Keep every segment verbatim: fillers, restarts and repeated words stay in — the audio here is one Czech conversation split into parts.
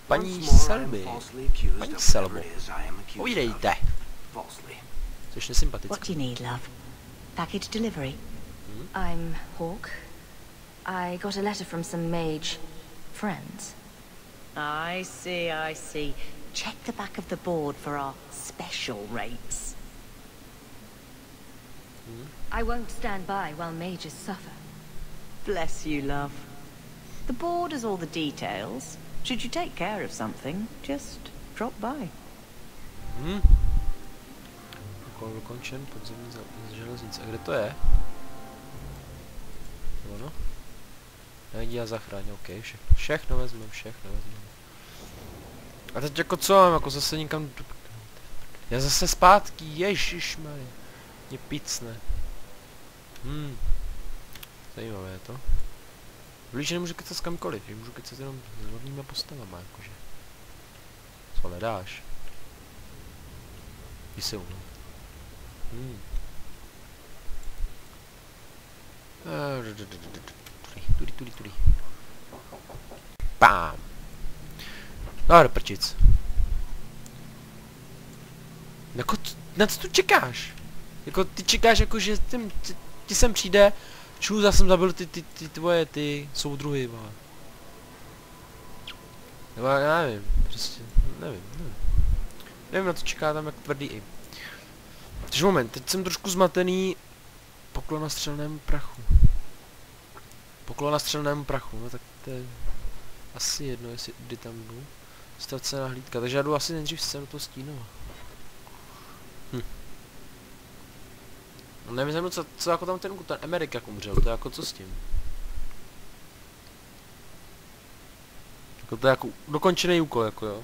paní Selby. Paní Selbo. Povídejte. Což nesympatické. What do you need, love? Package delivery? Hmm? I'm Hawk. I got a letter from some mage friends. I see, I see. Check the back of the board for our special rates. Hmm? I won't stand by while mages suffer. Bless you, love. The board has all the details. Should you take care of something, just drop by. Hmm. Úkol dokončen, podzemní železnice. A kde to je? Ono? Najdi a zachráň, ok, všechno. Všechno vezmeme, všechno vezmeme. A teď jako co mám, jako zase někam... Já zase zpátky, ježišmarja. Mě picne. Hmm. Zajímavé je to. Blíže nemůžu kecat s kamkoliv, že můžu kecat jenom s hlavníma postavama, jakože. Co hledáš? Jdi se umím. Hmm. Tudy, tudy, tudy. Pám. No, do prčic. Jako, na co tu čekáš? Jako, ty čekáš jako, že tím, ty, ti sem přijde, čů, já jsem zabil ty, ty, ty tvoje, ty soudruhy, vole. Nebo já nevím, prostě, nevím, nevím. Nevím, na to čeká tam jak tvrdý i. Takže moment, teď jsem trošku zmatený. Poklon na střelnému prachu. Poklon na střelnému prachu, no tak to je asi jedno, jestli kdy tam jdu. Ztracená hlídka, takže já jdu asi nejdřív sem do toho Stínova. Hm. No nevím, co, co jako tam ten, ten Amerik jak umřel, to je jako co s tím? Jako to je jako dokončený úkol, jako jo.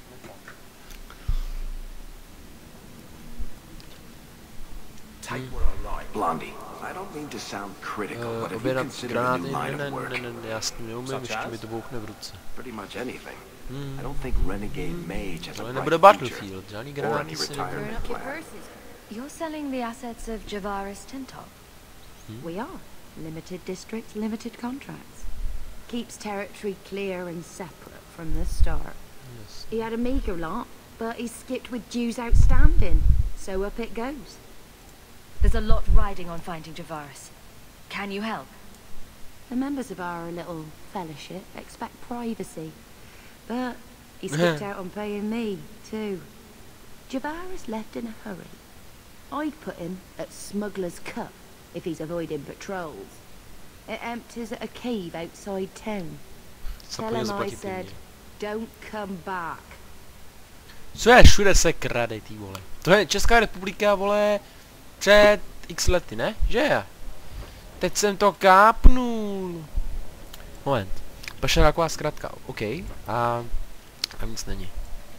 Blondie, I don't mean to sound critical, but if you objednat consider a new granáty, line ne, of work, ne, ne, ne, já s tím neumím, ještě mi to bouchne v ruce. pretty much anything. Hmm. I don't think Renegade Mage has a To bright nebude future Battlefield, žádný or any granáty si nebude. retirement plan. You're selling the assets of Javaris Tintop? Hmm? We are. Limited districts, limited contracts. Keeps territory clear and separate from the start. Yes. He had a meager lot, but he skipped with dues outstanding. So up it goes. There's a lot riding on finding Javaris. Can you help? The members of our little fellowship expect privacy. But he skipped out on paying me, too. Javaris left in a hurry. I'd put him at Smuggler's Cut if he's avoiding patrols. It empties at a cave outside town. Tell him I said, don't come back. Co je, všude se krade, ty vole. To je Česká republika, vole, před x lety, ne? Že je? Teď jsem to kápnul. Moment. Pašeráková zkrátka, OK. A tam nic není.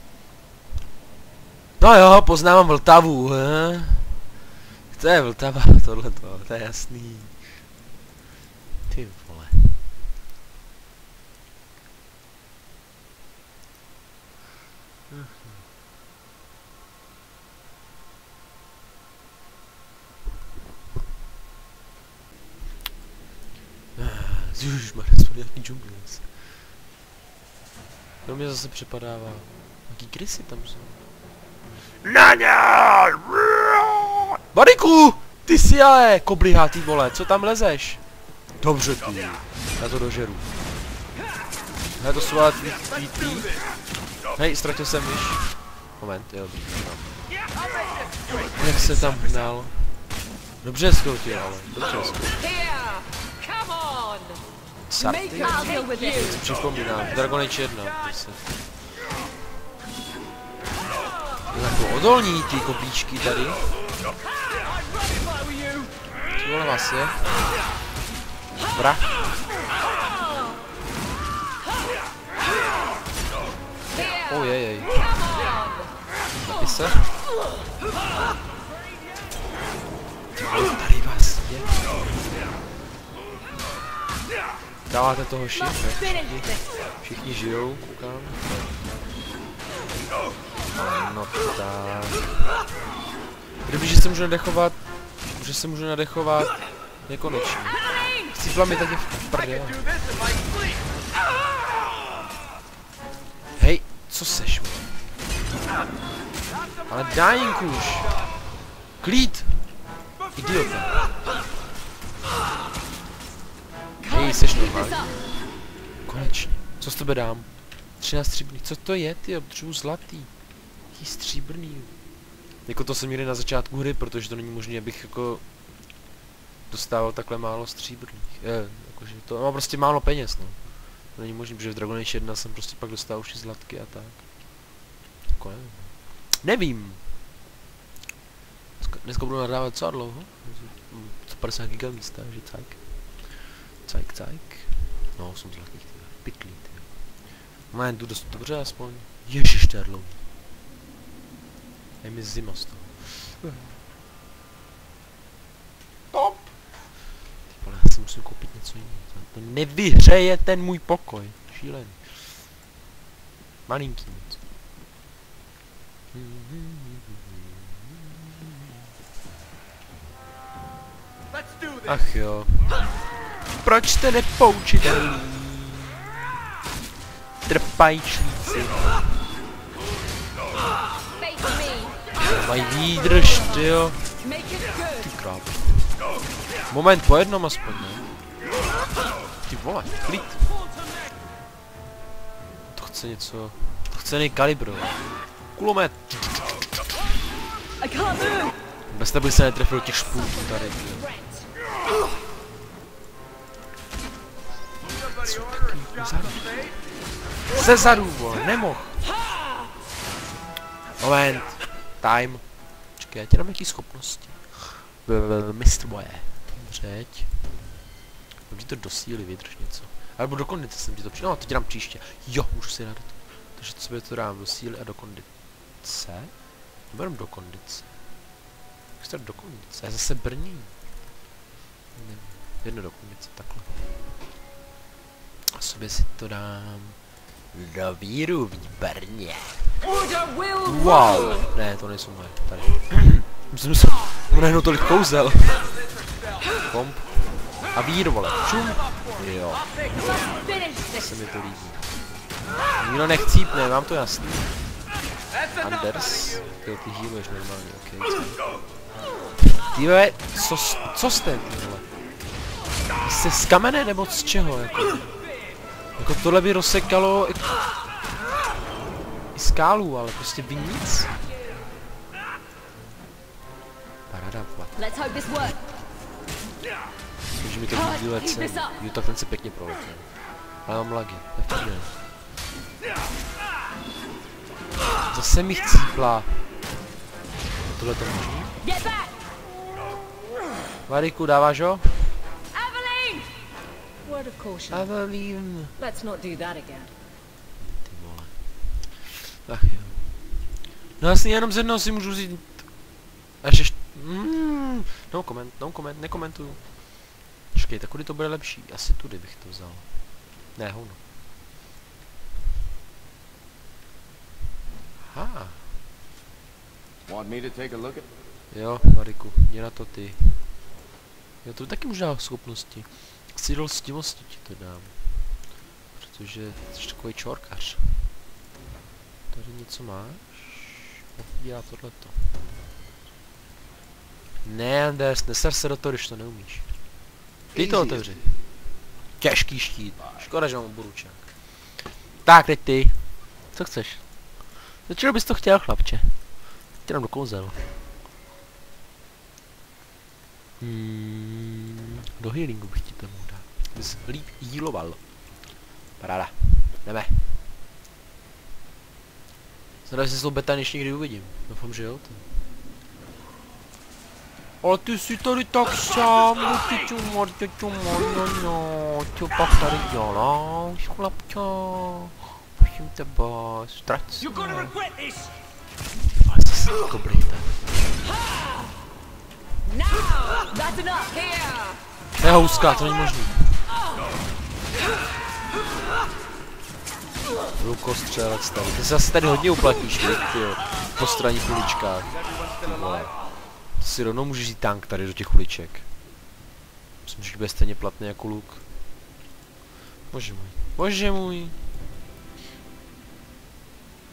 No jo, poznávám Vltavu, he? To je Vltava, tohleto, to je jasný. Ty vole. Ježišmarja, jsou nějaký džungly. To mě zase přepadává. Jaký krysy tam jsou? Naňa! Bariku! Ty jsi ale kobliha, ty vole, co tam lezeš? Dobře ty, já to dožeru. Já to jsou ale tvý, tvý, tvý. Hej, ztratil jsem myš. Moment, jo, dobrý, tam. Jak se tam hnal? Dobře skroutil, ale, dobře skroutil. Sarty? Si připomínám, Dragon Age jedna, prostě. Jako odolní ty koplíčky tady. Ty vole vás je. Bra. Ojejej. Ty se. Tady vás je. Dáváte toho šift, všichni, všichni žijou, koukám. No tak. Kdyby, že se můžu nadechovat, že se můžu nadechovat nekonečně. Chcípla mi tady v prdě. Hej, Co seš, vole? Ale dájinku už. Klid! Idiota. Hej, seš normální. Konečně. Co z tebe dám? třináct stříbrných. Co to je, ty? Potřebuji zlatý. Jaký stříbrný. Jako to jsem měli na začátku hry, protože to není možné, abych jako dostával takhle málo stříbrných. Je, jakože to mám prostě málo peněz, no. To není možné, protože v Dragon Age jedna jsem prostě pak dostal už i zlatky a tak. Jako nevím. Nevím. Dneska, dneska budu nahrávat co dlouho? sto padesát giga místa, že cajk. Cajk, cajk. No, jsem zlatých, ty pitlí, ty. Mám jdu dost dobře aspoň. Ježiš, to je dlouhý. Je mi zima z toho. Top! Ty vole, já si musím koupit něco jiného. To nevyhřeje ten můj pokoj. Šílený. Malinký moc. Ach jo. Proč jste nepoučitelní? Trpajčníci. Mají výdrž, tyjo. Ty kráp. Moment, po jednom aspoň, ne? Ty vole, klid. To chce něco... To chce nejkalibrovat. Kulomet. Bez tebe se netrefil těch špůlků tady, tyjo. Co takový zadu? Ze zadu, vole, nemoh. Moment. Time. Čekaj, já tě dám nějaký schopnosti. Mistr boje. Dobřeď. Mám ti to do síly, vydrž něco. Alebo do kondice jsem ti to přidal. No, to ti dám příště. Jo, můžu si dát to. Takže co by to dám do síly a do kondice? Berem do kondice. Jak se do kondice? Já zase brní. Nevím. Jedno do kondice, takhle. A sobě si to dám do víru, výborně. Wow. Ne, to nejsou moje. Tady. Myslím, že jsem najednou tolik kouzel. Komp. A víru, vole. Čum. Jo. Se mi to líbí. Nikdo nechcípne, mám to jasný. Anders. Ty ty healuješ normálně, okej. Okay, tyhle, co, co jste, ty vole? Jste z kamene nebo z čeho, jako? Jako tohle by rozsekalo i, i skálu, ale prostě by nic. Parada, vole. Takže mi to díle cen. Jo, tak ten se pěkně proletěl. Ale mám lagy, tak to jde. Zase mi chcípla. Tohle to možný? Variku, dáváš ho? Evelyn! Let's not do that again. Ty vole. Ach jo. No jasně, jenom z jednoho si můžu vzít... Až ještě... Mm, no koment, no koment, nekomentuju. Počkej, tak kudy to bude lepší? Asi tudy bych to vzal. Ne, hovno. Aha. Want me to take a look at? Jo, Mariku, jdi na to ty. Já to taky můžu dát schopnosti. Sídl stivosti ti to dám. Protože jsi takový čorkař. Tady něco máš? Dělá tohleto. Ne, Anders, neser se do toho, když to neumíš. Ty to otevři. Těžký štít. Škoda, že mám oburučák. Tak, teď ty. Co chceš? Začal bys to chtěl, chlapče. Tě dám do kouzel. Hmm, do healingu bych ti to mohl dát. Bys líp healoval. Paráda. Jdeme. Zdraví se s tou beta než někdy uvidím. Doufám, že jo. To. Ale ty jsi tady tak sám, ty čumor, ty čumor, no no, co pak tady děláš, chlapčo? Prosím tebe, strať se. Ale zase dobrý ten. To je houska, to není možný. Lukostřelec tady, ty se zase tady hodně uplatníš, tyjo, po straních uličkách. Vole. Si rovnou můžeš jít tank tady do těch uliček. Myslím, že bude stejně platný jako luk. Bože můj, bože můj.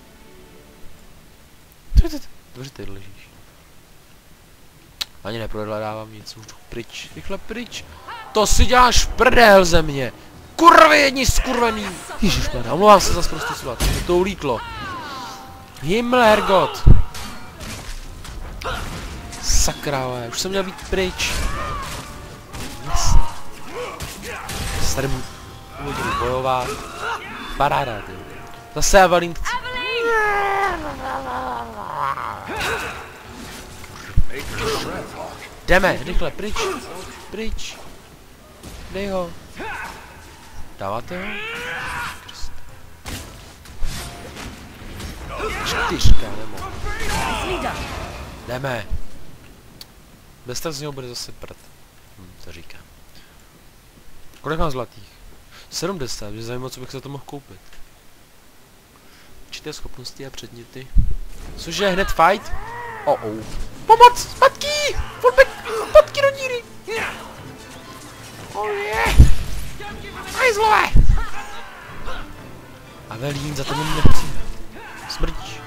Dobře, tady ležíš. Ani neprodávám nic, už pryč, rychle pryč. To si děláš prdel ze mě. Kurvy jedni skurvený. Ježišmarja, omlouvám se za sprostý slova, mě to ulítlo. Himmlergott. Sakra, už jsem měl být pryč. Jasně. Se tady budu bojovat. Paráda, ty. Zase Evelyn. Jdeme, rychle, pryč. Pryč. Dej ho. Dáváte ho? Čtyřka, nemohu. Jdeme. Bez tak z něho bude zase prd. Hm, to říkám. Kolik mám zlatých? sedmdesát, mě zajímá, co bych se to mohl koupit. Určité schopnosti a předměty. Cože, hned fight? Oh oh. Pomoc! Zpátky! Fullback! Zpátky do díry! Oh yeah! Hajzlové! Avelín, za to mě nechci. Smrdíš.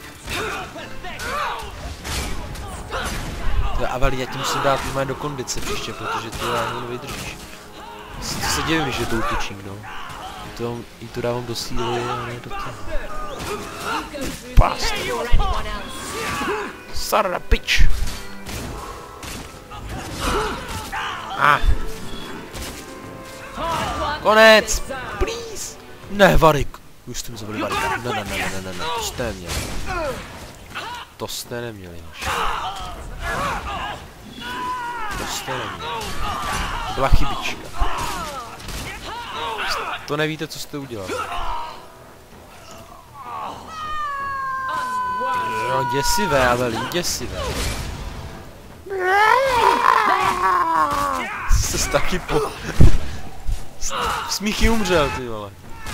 Tyhle Avelín, já ti musím dát jméno do kondice příště, protože ty ho nevydržíš. Co se divím, že to útočím, no. I to, i to dávám do síly, a ne do toho. Bastard. Sarra bitch. Ah. Konec. Please. Ne, Varik. Už jste mi zabili Varika. Ne, ne, ne, ne, ne, ne, to jste neměli. To jste neměli. To jste neměli. To byla chybička. To nevíte, co jste udělali. Jo, děsivé, Avelín, děsivé. Jsi taky po... Smíchy umřel, ty vole.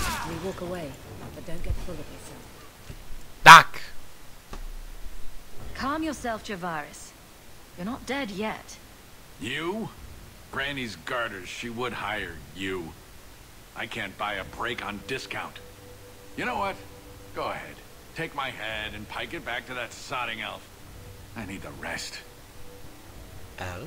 Tak. Calm yourself, Javaris. You're not dead yet. You? Granny's garters, she would hire you. I can't buy a break on discount. You know what? Go ahead. Take my head and pike it back to that sodding elf. I need the rest. Elf?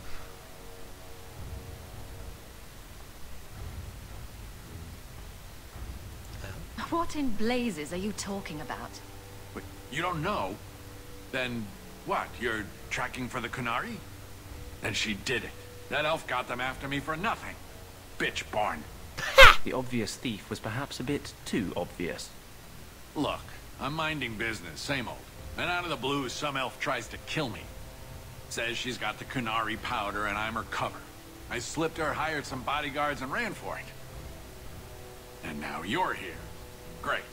Elf? What in blazes are you talking about? Wait, you don't know? Then what? You're tracking for the Kunari? And she did it. That elf got them after me for nothing. Bitch born. The obvious thief was perhaps a bit too obvious. Look, I'm minding business, same old. And out of the blue, some elf tries to kill me. Says she's got the Kunari powder and I'm her cover. I slipped her, hired some bodyguards, and ran for it. And now you're here. Great.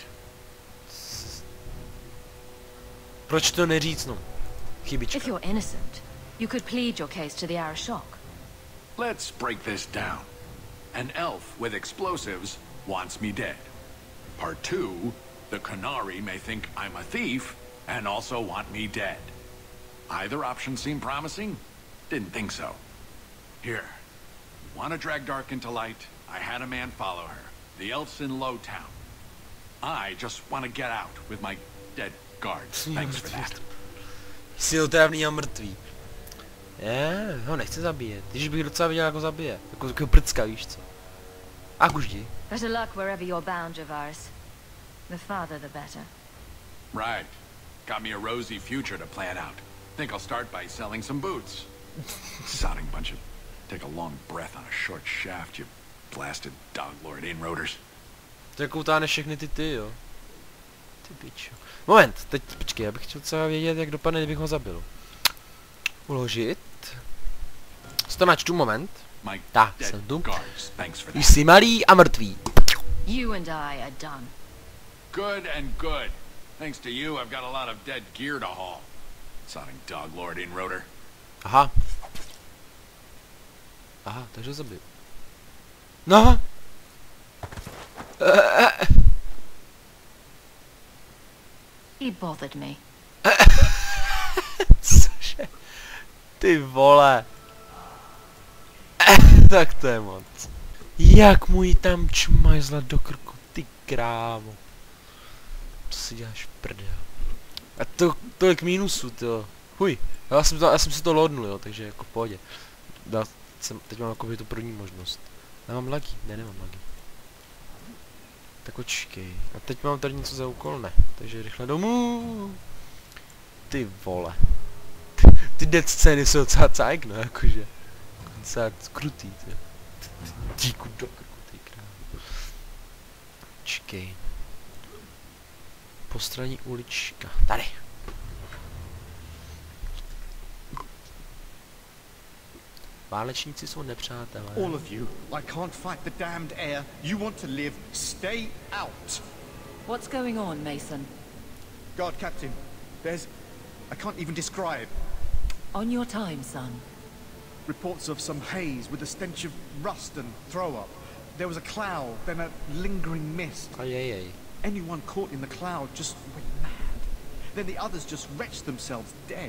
Proč to neříct, no? Chybička. If you're innocent, you could plead your case to the Arashok. Let's break this down. An elf with explosives wants me dead. Part two, the Kunari may think I'm a thief and also want me dead. Either option seemed promising? Didn't think so. Here. Want to drag Dark into light? I had a man follow her. The elf's in Lowtown. I just want to get out with my dead guards. Thanks for that. Jsi otravný a mrtvý. Je, ho nechci zabíjet. Když bych docela viděl, jak ho zabije. Jako takového prcka, víš co. A už jdi. Better luck wherever you're bound, Javaris. The farther the better. Right. Got me a rosy future to plan out. Think I'll start by selling some boots. Sodding bunch of... Take a long breath on a short shaft, you blasted dog lord inroaders. To koutáne všechny ty ty, jo. Ty pičo. Moment, teď počkej, já bych chtěl celá vědět, jak dopadne, kdybych ho zabil. Uložit. Si to načtu, moment. Tak, jsem tu. Jsi malý a mrtvý. You and I are done. Good and good. Thanks to you, I've got a lot of dead gear to haul. Sodding dog lord inroader. Aha. Aha, takže zabil. No. He bothered me. Cože? Ty vole. Tak to je moc. Jak mu ji tam čmajzla do krku, ty krávo. Co si děláš prdel? A to tolik mínusů, to. Huj, já jsem, to, já jsem si to loadnul, jo, takže jako v pohodě. Dá, jsem, teď mám jako tu první možnost. Já mám lagí, ne, nemám lagí. Tak počkej. A teď mám tady něco za úkol, ne. Takže rychle domů. Ty vole. Ty dead scény jsou docela cajk, no, jakože. Docela krutý, ty. Díku do krutý král. Čekej. Postranní ulička. Tady. Válečníci jsou nepřátelé. All of you, I can't fight the damned air. You want to live, stay out. What's going on, Mason? God, Captain, there's... I can't even describe. On your time, son. Reports of some haze with a stench of rust and throw-up. There was a cloud, then a lingering mist. Ajajaj. Anyone caught in the cloud just went mad. Then the others just wretched themselves dead.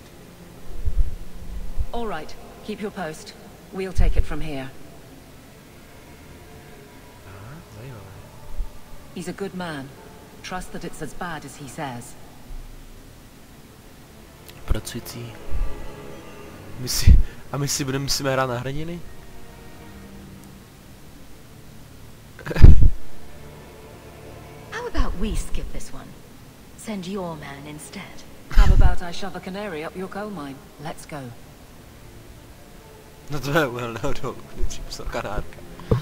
All right, keep your post. We'll take it from here. Aha, zajímavé. He's a good man. Trust that it's as bad as he says. Pracující. My si, a my si budeme musíme hrát na hrdiny? How about we skip this one? Send your man instead. How about I shove a canary up your coal mine? Let's go. No to je uhelného dolů, když psal kanárka.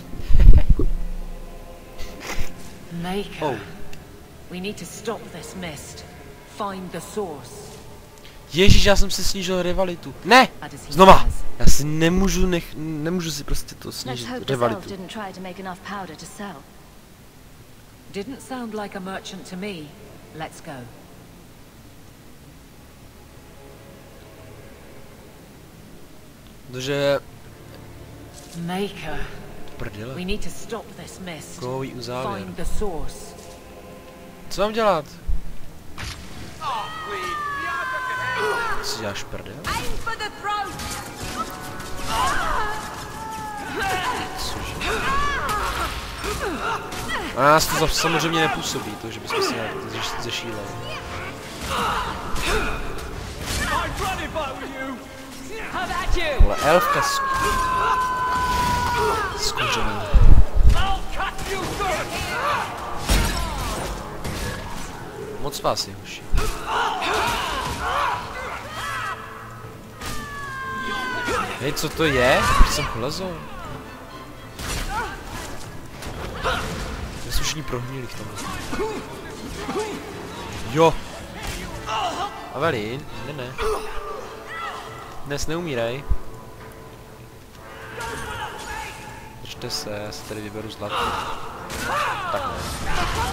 Maker. Oh. We need to stop this mist. Find the source. Ježíš, já jsem si snížil rivalitu. Ne! Znova! Já si nemůžu nech... nemůžu si prostě to snížit rivalitu. Didn't try to make enough powder to sell. Didn't sound like a merchant to me. Let's go. Protože... Maker. Prdele. We need to stop this mist. Kovový uzávěr. Find the source. Co mám dělat? Co děláš, prdel? Cože? A nás to samozřejmě nepůsobí, to, že bychom si nějak zešíleli. Ale elfka sk... skořená. Moc vás je, hoši. Hej, co to je? Proč jsem chlazol? My jsme všichni prohnili v tomhle. Jo! Avelin? Ne, ne. Dnes neumírej. Držte se, já si tady vyberu zlato. Tak ne.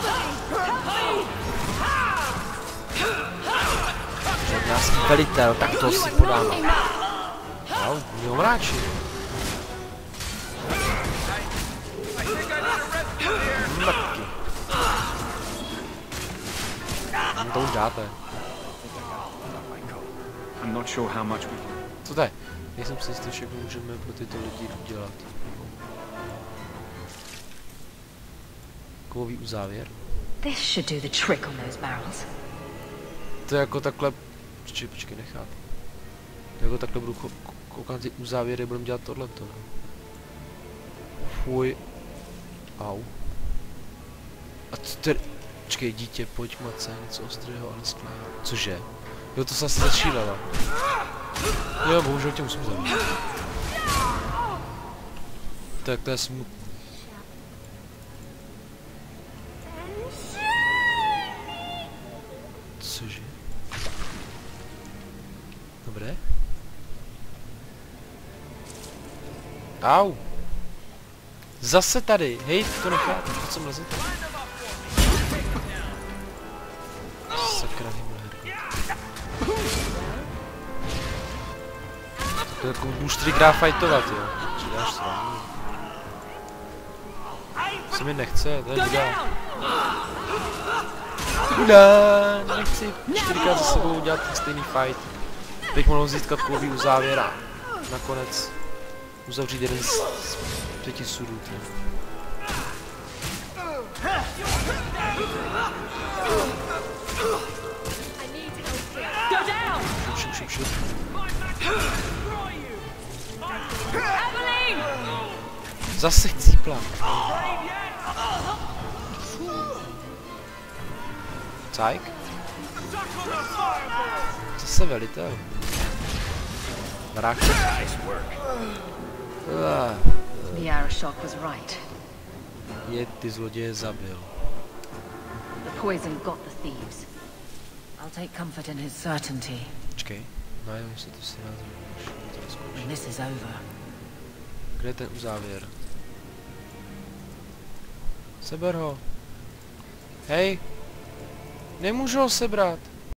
Žádnáský velitel, tak to si podám. Wow, mě omráčí. Mrtky. Hm, to už dáte. I'm not sure how much we can... Co to je? Nejsem si jistý, všechno můžeme pro tyto lidi udělat. Kovový uzávěr. This should do the trick on those barrels. To je jako takhle... Počkej, počkej, nechápu. Jako takhle budu koukat na ty uzávěry, budeme dělat tohleto. Fuj. Au. A co tady... Počkej, dítě, pojď mace, něco ostrého, ale skvělé. Cože? Jo, to se asi začínalo. Jo, bohužel tě musím zabít. Tak to je smutné. Cože? Dobré. Au. Zase tady. Hej, to nechápu, to co mlezete. Sakra himmelhergot. To je jako muž hrá fightovat, jo. Co dáš sraní? Se mi nechce, to je hudá. Hudá, nechci čtyřikrát za sebou dělat ten stejný fight. Bych mohl získat kovový uzávěr a nakonec uzavřít jeden z, z pěti sudů. Zase chcípla. Cajk? Zase velitel. Vrah. Ah, The Arashok was right. je ty zloděje zabil. The poison got the thieves. I'll take comfort in his certainty. Počkej, najednou se to si When this is over. Kde je ten uzávěr? Seber ho. Hej! Nemůžu ho sebrat.